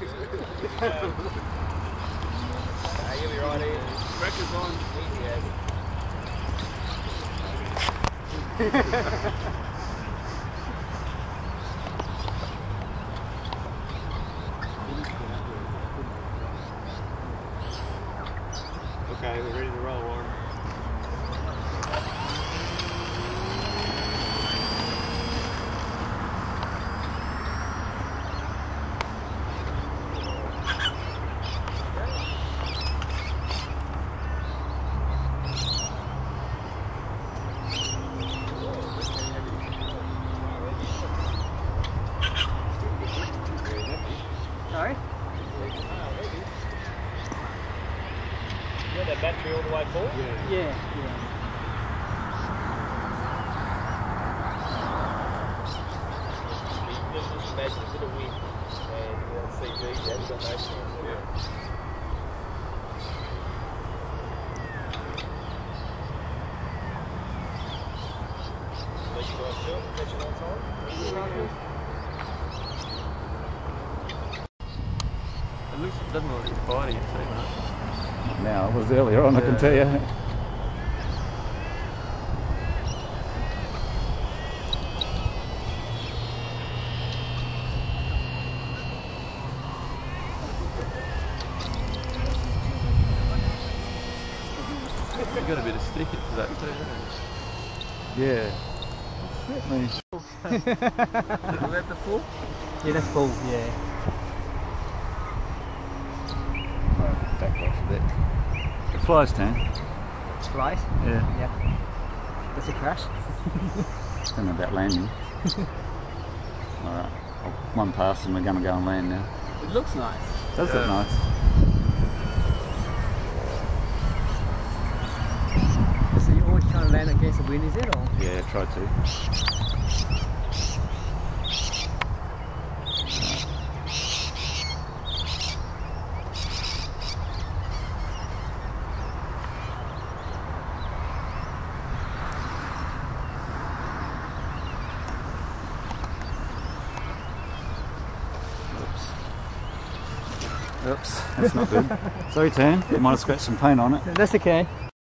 You'll be right in. Pressure's on. Okay, we're ready to roll, Warren. Sorry? You got that battery all the way full? Yeah. Just imagine a bit of wind and CG, you haven't got no chance. Let you guys do it, catch it on time. It looks, it doesn't look like fighting, it's too much. Now, it was earlier on, I can tell you. You've got a bit of stick into that too, haven't you? Yeah. Certainly. Is that the full? Yeah, that's full, yeah. Right, back off a bit. The fly's turn. Right? Yeah. Yeah. That's a crash. Don't know about landing. Alright, one pass and we're going to go and land now. It looks nice. Does look nice. So you always trying to land against the wind, is it? Or? Yeah, try to. Oops, that's not good. Sorry, Tam. You might have scratched some paint on it. That's okay.